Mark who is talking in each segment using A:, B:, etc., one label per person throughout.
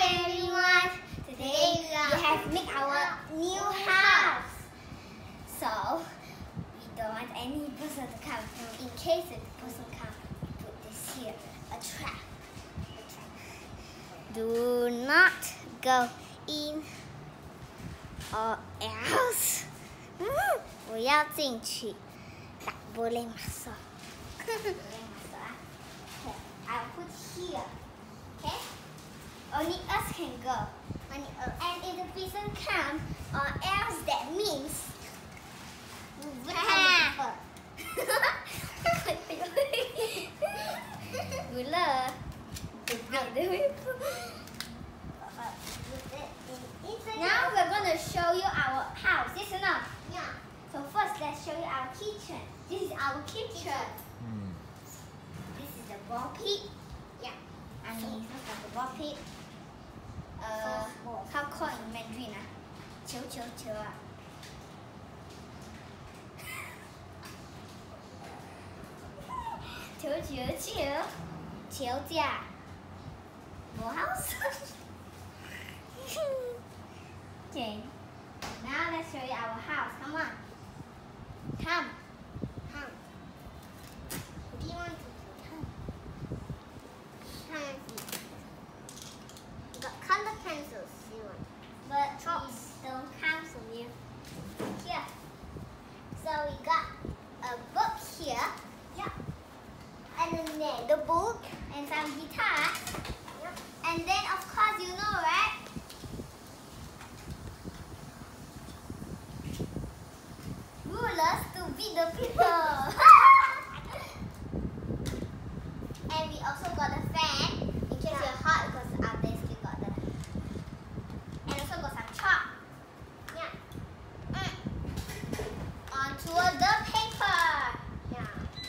A: everyone! Today we have made our new house. So we don't want any person to come. In case if the person comes, we put this here, a trap. Do not go in or else. 不要进去，tak boleh masuk. I'll put here. Okay? Only us can go. Only us. And if the person comes, or else that means we will come Now we're going to show you our house. Yes or no? Yeah. So first, let's show you our kitchen. This is our kitchen. This is the ballpit. Yeah. And this is the ballpit. How called in Mandarin? 球球球啊。球球球，球架。我 house. Okay. Now let's show you our house. Come on. Come. Come. What do you want to do? Come. Come. We got color pencils. But these don't count for you. Here. So we got a book here. Yeah. And then the book and some guitars. Yeah. And then of course you know, right? Rulers to beat the people. And we also got a fan in case you're hot because our desk we got that. And also got some chalk. Yeah. Onto the paper. Yeah.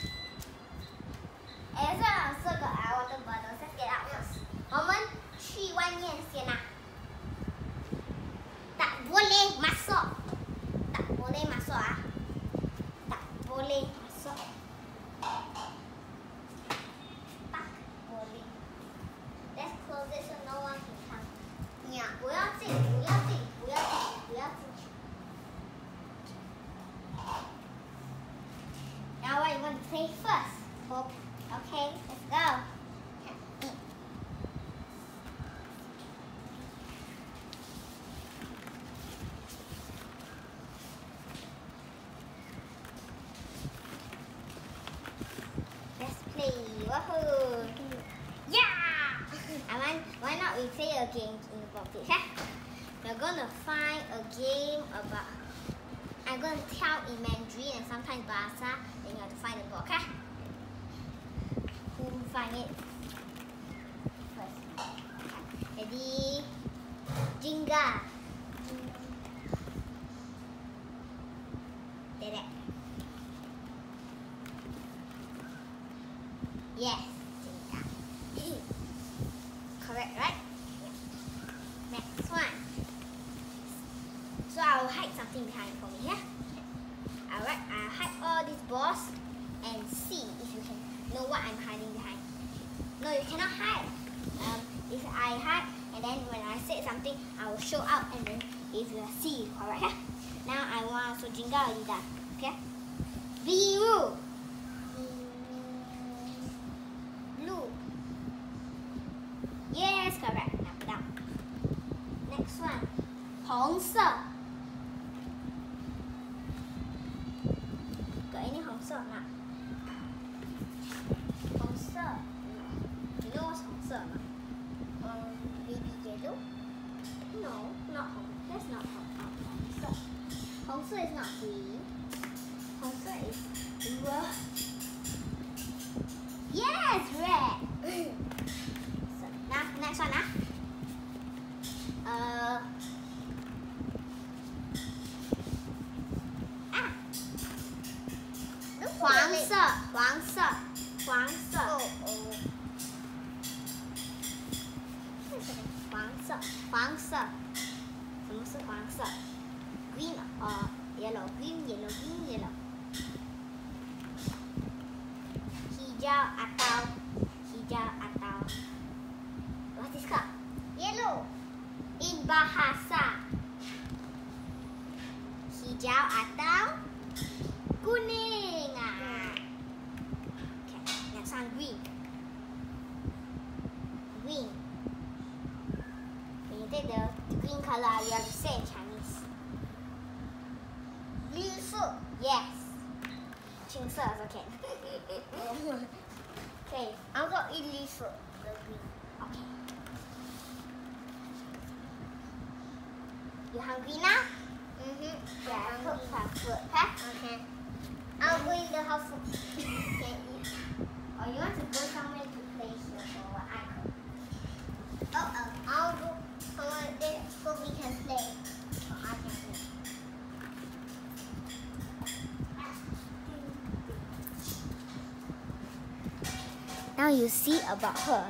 A: And also got our water bottles. Let's get out first. 我们去外面先啊。Tak boleh masuk. Tak boleh masuk ah. Tak boleh masuk. Tak boleh. Let's close it so no one can come. Yeah. 不要进，不要进，不要进，不要进去。Now what you want to play first? Okay, let's go. Let's play. Woohoo! Yeah! Why not we play a game in the ballpit? Okay? We're gonna find a game about. I'm gonna tell in Mandarin and sometimes Bahasa. Then you have to find the ball. Okay? Who will find it first? Ready? Jinga. Dedek. Yes. Jinga. Correct, right? Yeah. Next one. So I'll hide something behind for me, yeah? Alright, I'll hide all these balls and see if you can know what I'm hiding behind. No, you cannot hide. If I hide and then when I say something, I will show up and then if you see, alright, yeah? Now I want so Jinga already done, okay? Biru. Blue. Yes, correct. Now put down. Next one. 红色. Got any 红色 or not? 红色. You know what's 红色 or not? Maybe yellow? No, not 红. That's not 红色. 红色 is not green. 红色 is red. Yes, red. So, now next one,黄色，黄色，黄色，黄色，黄色，什么是黄色 ？Green or yellow? Green, yellow, green, yellow. Hijau atau What is called? Yellow. bahasa. Hijau atau kuning. Okay, next one green. Green. When you take the green color, you have to say in Chinese. 绿色. Yes. 青色 is okay. Okay, I'll go eat 绿色. The green. Okay. You hungry now? Yeah, I cook some food, okay? Okay. I'll go in the house. Can eat. Or you want to go somewhere to play here or what? I cook. I'll go somewhere there so we can play. So I can play. Now you see about her.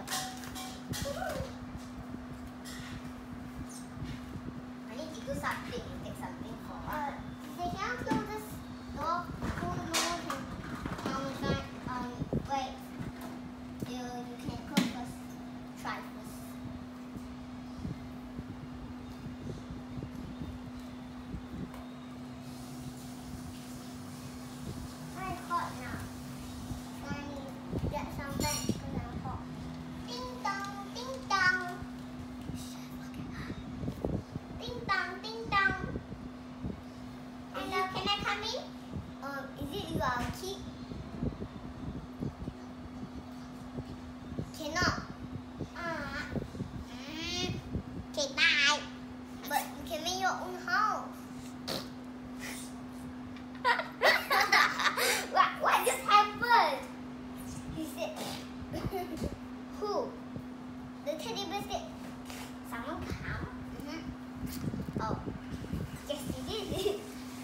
A: I need to do something and take something for her. They can't close this door. No one can. Wait. You can close first. Try first. Very hot now. I need to get some vent because I'm hot. Ding dong, ding dong. Ding dong, ding dong. Hello, can I come in? Is it your key? Cannot. Okay, bye. But you can make your own house. What just happened? He said, who? The teddy bear said, someone come? Oh, yes, he did.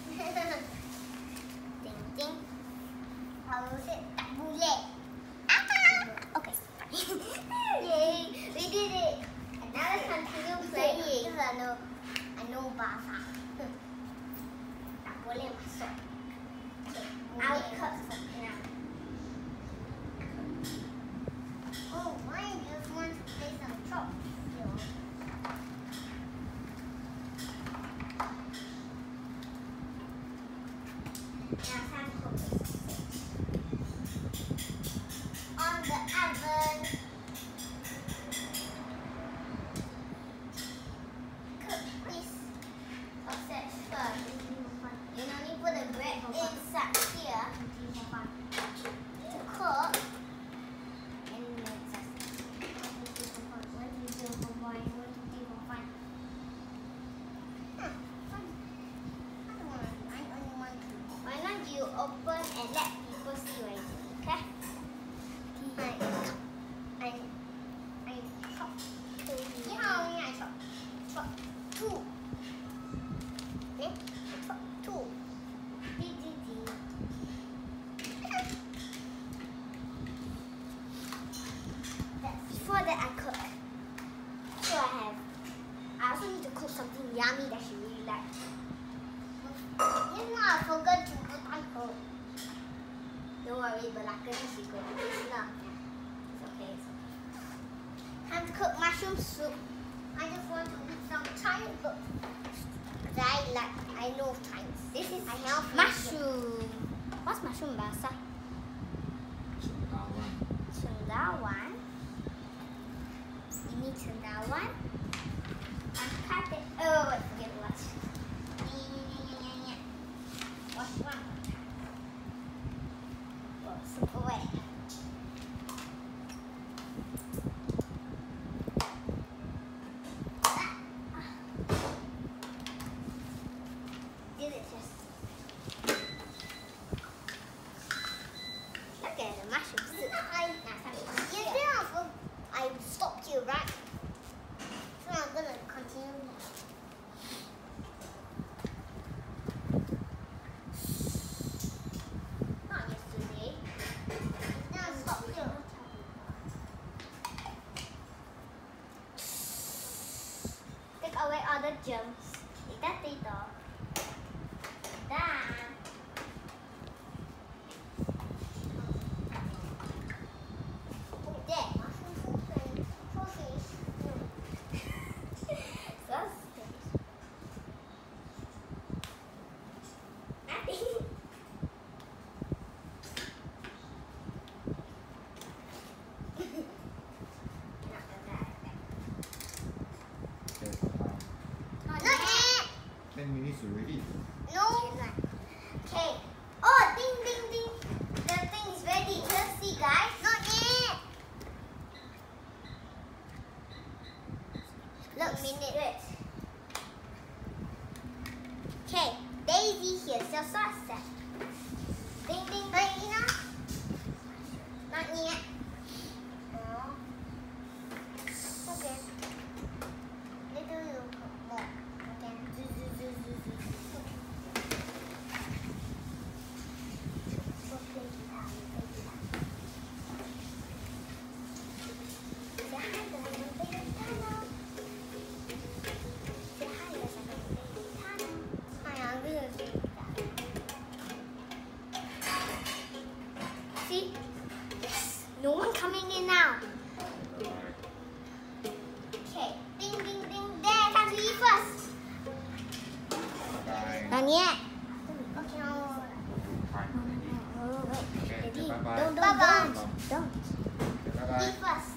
A: Ding, ding. I will say, tak boleh. Okay, fine. Yay, we did it. And now let's continue playing. Because I know bahasa. Tak boleh masuk. Okay, I'll cut something now. Oh, I just want to play some chops. Now time to cook this. On the oven. Cook this sausage first. You only put the bread inside here to cook. And then just 1, 2, 3, 4, 5. 1, 2, 3, 4, 5. 1, 2, 3, 4, 5. Why don't you open and let people see what it is, okay? I chop 2. I chop 2. Okay? Chop 2. Before that I cook. So I also need to cook something yummy that she really likes. I forgot to put on her. Don't worry, but I can see good. It's not. It's okay. Time to cook mushroom soup. I just want to eat some Chinese food. I know Chinese. This is mushroom. What's mushroom bahasa? Cendawan. Ini cendawan. Angkat it. Oh, wait, forget to watch. Wash one. Oh, soup away. Delicious. Look at the mushroom soup. I stopped you, right? So I'm gonna continue. Not yesterday. Now stop you. Take away all the germs. Kita dito. Dah. That's Looks minute. Okay, Daisy, here's your sauce. Ding ding ding. Not yet. Oh. Okay. Little more. Okay. See? Yes. No one coming in now. Okay. Ding ding ding. There, time to eat first.
B: Bye.
A: Not yet. Okay.
B: Bye.
A: Oh, wait.
B: Okay,
A: Daddy,
B: bye-bye.
A: don't.
B: Bye-bye.
A: Eat first.